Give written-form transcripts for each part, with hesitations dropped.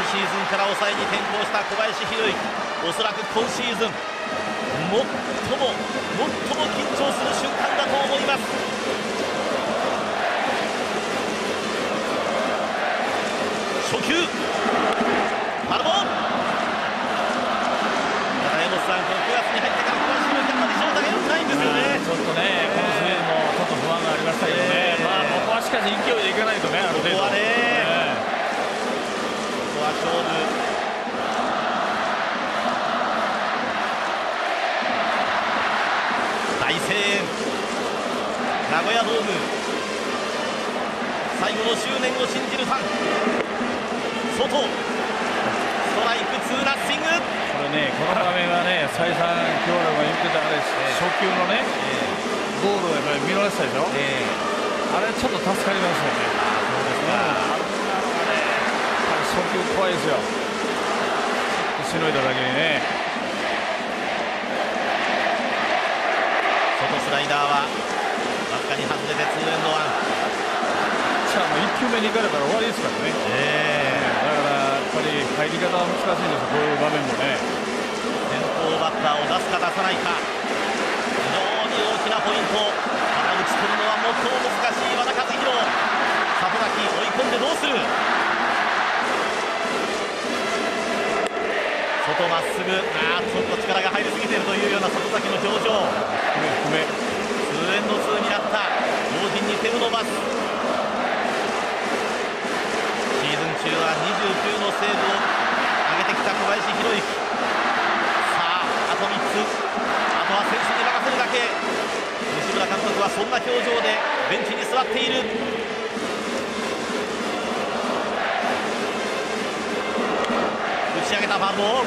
シーズンから抑えに転向した小林宏之、おそらく今シーズン最も緊張する瞬間だと思います。初球パルボール、江本さん、この9月に入ってから小林宏之、あまり状態が良くないんですよね。 ちょっとね、このシリーズもちょっと不安がありましたけどね、ここはしかし勢いでいかないとね、ある程度。 ここはね、ここは勝負。大声援、名古屋ドーム、最後の執念を信じるファン。外、ストライク2ナッシング。 これね、この場面はね、再三今日らが言ってたあれ、初球のね、ボールをやっぱり見逃したでしょ、あれちょっと助かりますよね。 そうですか。 初球怖いですよ、しのいだだけにね。 外スライダーはわずかに外れて2エンドワン。 じゃあもう1球目に行かれたら終わりですからね。だからやっぱり入り方は難しいんですよ、こういう場面もね。 先頭バッターを出すか出さないか、非常に大きなポイント。ただ打ち取るのは最も難しい和田和弘。里崎追い込んでどうする。外まっすぐ、ちょっと力が入りすぎているというような里崎の表情。 低め 2エンド2になった。同時に手を伸ばす。シーズン中は29のセーブを上げてきた小林宏之。さあ、あと3つ、あとは選手に任せるだけ。西村監督はそんな表情でベンチに座っている。打ち上げたファウルボール、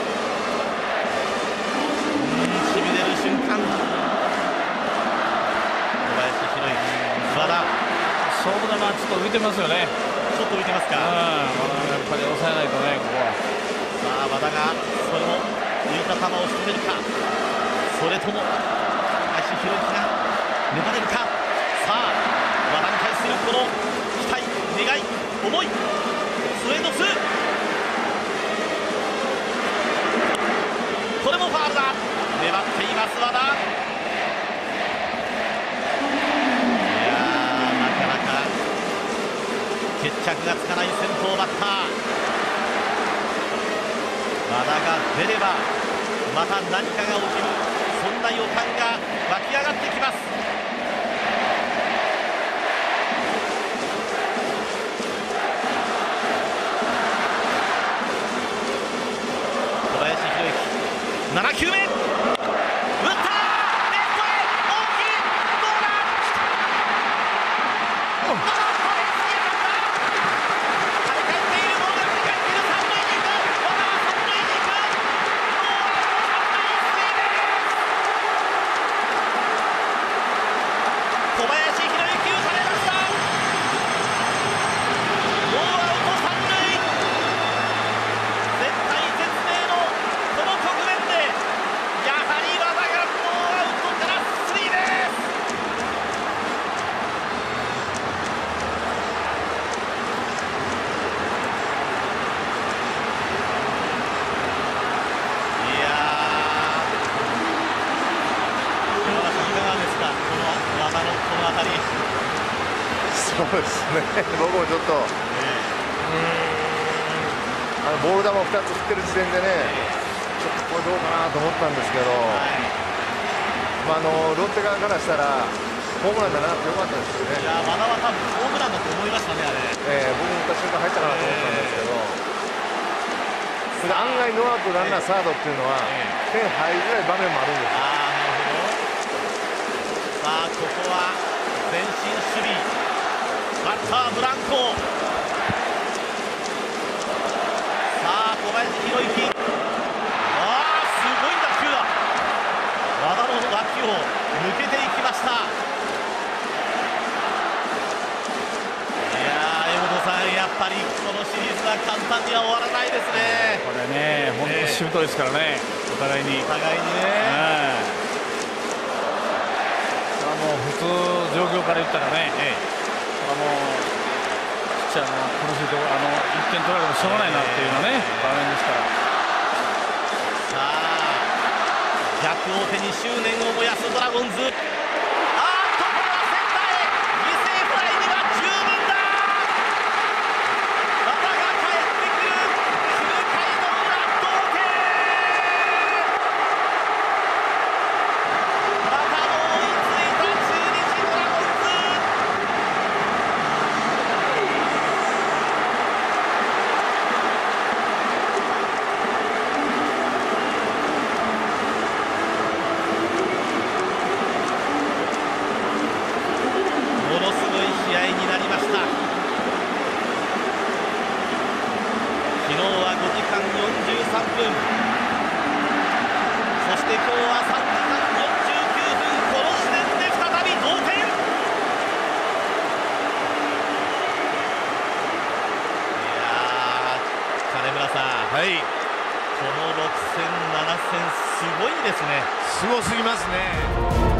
しびれる瞬間。小林宏之、和田、 勝負球はちょっと浮いてますよね。 ちょっと浮いてますか。 やっぱり抑えないとね、ここは。 さあ、和田がそれも浮いた球を仕留めるか、それとも小林宏之が粘れるか。さあ、和田に対するこの期待、願い、思い。スウェード2、これもファウルだ。粘っています和田。いやー、なかなか決着がつかない先頭バッター。和田が出ればまた何かが起きる、そんな予感が湧き上がってきます。小林宏之、7球目打った、レフトへ、大きい、どうだ。小林宏之打たれました。ノーアウト三塁。絶体絶命のこの局面で、やはり和田がノーアウトからスリーベース。いやー、山田さん、いかがですか、この和田のこの当たり。 そうですね、僕もちょっと、ボール球を2つ振ってる時点でね、ちょっとこれどうかなと思ったんですけど、ロッテ側からしたら、ホームランだなってよかったですよね。 いやー、和田は多分ホームランだと思いましたね、あれ。 僕も打った瞬間入ったかなと思ったんですけど、それで案外ノーアウトランナーサードっていうのは、点入りづらい場面もあるんですよ。 なるほど。さあ、ここは前進守備、バッターブランコ。さあ、小林宏之、すごい打球だ。和田の脇を抜けていきました。いやー、江本さん、やっぱりこのシリーズは簡単には終わらないですね。 これね、本当シュートですからね、お互いに。 お互いにね。 もう普通状況から言ったらね、もうチャーの苦しいところ、1点取られてもしょうがないなっていうのね、場面ですから。 さあ逆を手に執念を燃やすドラゴンズ。これはセンターへ、犠牲フライには十分だ。馬場が帰ってくる。9回の裏同点。またも追いついた中日ドラゴンズ。ものすごい試合になりました。昨日は5時間43分、そして今日は3時間49分、この時点で再び同点。いやー、金村さん、 はい、 この6戦7戦すごいですね。 すごすぎますね。